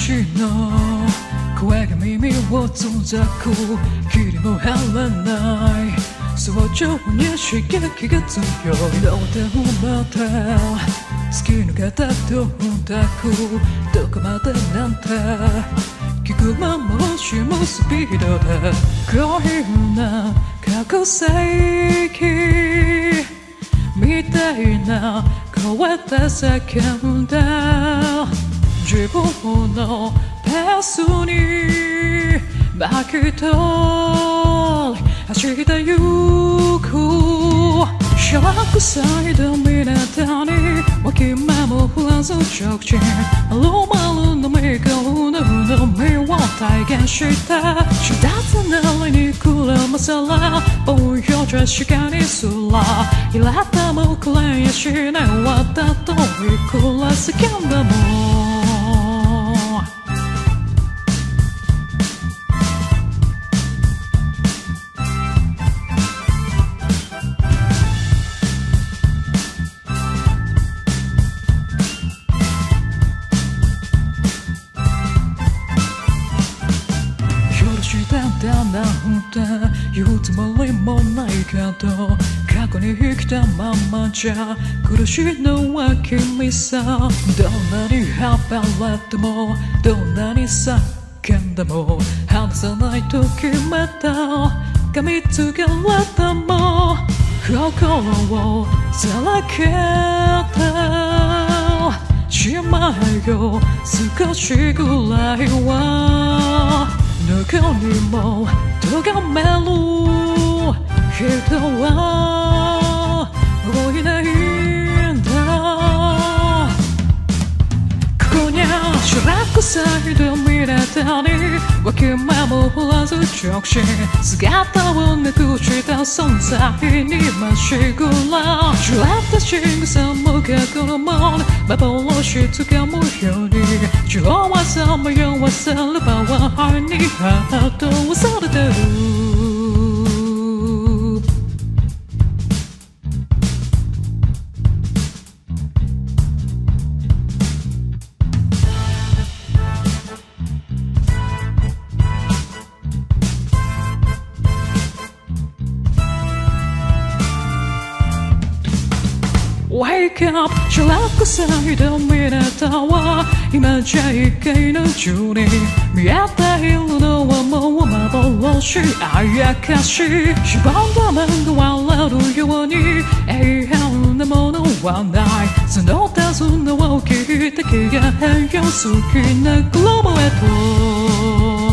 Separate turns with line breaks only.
私の声が耳をつんざく霧も張らない早朝に刺激が強いのでまた好きな方と抱くどこまでなんて聞くままをしむスピードでこういうな覚醒器みたいな声で叫んだ自分のペースに負けと走ってゆくしゃらくさいドミナーターに脇目も振らず直進ロマルの未顔の海を体現したしだつなりにくるまさらぼんよ確かにすらいらたもくれやしないわだといくら叫んだもなんて言うつもりもないけど過去に生きたままじゃ苦しいのは君さどんなに暴れてもどんなに叫んでも離さないと決めた噛みつけられても心をさらけてしまえよ少しぐらいはどこにも咎める人は多いないんだここにしらくさいで見れたに脇目も振らず直進姿をなくした存在にまっしぐらしらった仕草も過去のもの幻つかむように情はさまよわせるパワーにハートをされてるWake up しらくさいで見れたわ今じゃ一回の中に見えているのはもう幻あやかししぼんだ面が割れるように永遠なものはないその手綱を切って消えへんよ好きなグローブへと